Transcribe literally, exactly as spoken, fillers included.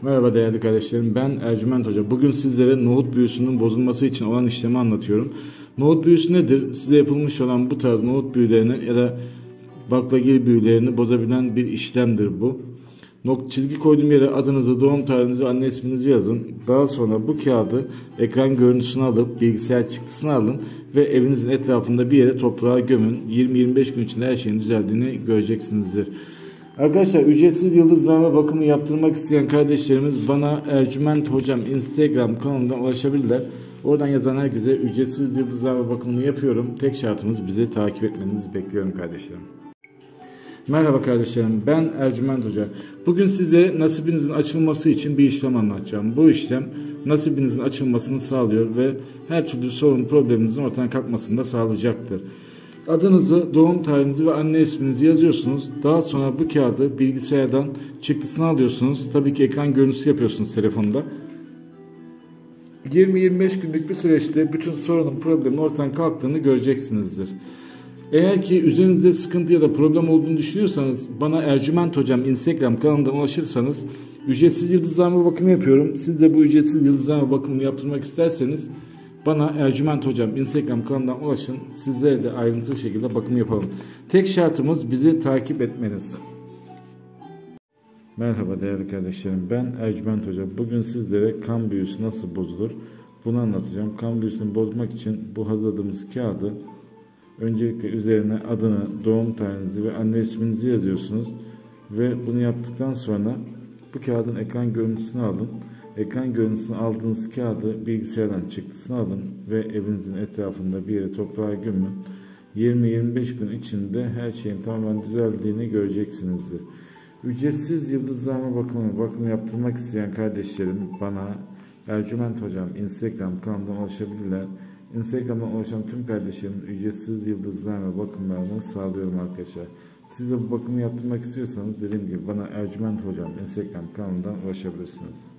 Merhaba değerli kardeşlerim, ben Ercüment Hoca. Bugün sizlere nohut büyüsünün bozulması için olan işlemi anlatıyorum. Nohut büyüsü nedir? Size yapılmış olan bu tarz nohut büyülerini ya da baklagil büyülerini bozabilen bir işlemdir bu. Çizgi koyduğum yere adınızı, doğum tarihinizi ve anne isminizi yazın. Daha sonra bu kağıdı ekran görüntüsünü alıp bilgisayar çıktısını alın ve evinizin etrafında bir yere toprağa gömün. yirmi yirmi beş gün içinde her şeyin düzeldiğini göreceksinizdir. Arkadaşlar, ücretsiz yıldızlarla bakımı yaptırmak isteyen kardeşlerimiz bana Ercüment Hocam Instagram kanalından ulaşabilirler. Oradan yazan herkese ücretsiz yıldızlarla bakımını yapıyorum. Tek şartımız bizi takip etmenizi bekliyorum kardeşlerim. Merhaba kardeşlerim, ben Ercüment Hoca. Bugün size nasibinizin açılması için bir işlem anlatacağım. Bu işlem nasibinizin açılmasını sağlıyor ve her türlü sorun probleminizin ortadan kalkmasını da sağlayacaktır. Adınızı, doğum tarihinizi ve anne isminizi yazıyorsunuz. Daha sonra bu kağıdı bilgisayardan çıktısını alıyorsunuz. Tabii ki ekran görüntüsü yapıyorsunuz telefonda. yirmi yirmi beş günlük bir süreçte bütün sorunun problemin ortadan kalktığını göreceksinizdir. Eğer ki üzerinizde sıkıntı ya da problem olduğunu düşünüyorsanız bana Ercüment Hocam Instagram kanalından ulaşırsanız ücretsiz yıldızlarma bakımı yapıyorum. Siz de bu ücretsiz yıldızlarma bakımını yaptırmak isterseniz bana Ercüment Hocam Instagram kanalından ulaşın. Sizlere de ayrıntılı şekilde bakım yapalım. Tek şartımız bizi takip etmeniz. Merhaba değerli kardeşlerim, ben Ercüment Hoca. Bugün sizlere kan büyüsü nasıl bozulur bunu anlatacağım. Kan büyüsünü bozmak için bu hazırladığımız kağıdı öncelikle üzerine adını, doğum tarihinizi ve anne isminizi yazıyorsunuz. Ve bunu yaptıktan sonra bu kağıdın ekran görüntüsünü alın. Ekran görüntüsünü aldığınız kağıdı bilgisayardan çıktısını alın ve evinizin etrafında bir yere toprağa gömün. yirmi yirmi beş gün içinde her şeyin tamamen düzeldiğini göreceksinizdir. Ücretsiz yıldızlarma bakımını bakım yaptırmak isteyen kardeşlerim bana Ercüment Hocam Instagram kanalından ulaşabilirler. Instagram'dan ulaşan tüm kardeşlerim ücretsiz yıldızlarma bakımlarını sağlıyorum arkadaşlar. Siz de bu bakımı yaptırmak istiyorsanız dediğim gibi bana Ercüment Hocam Instagram kanalından ulaşabilirsiniz.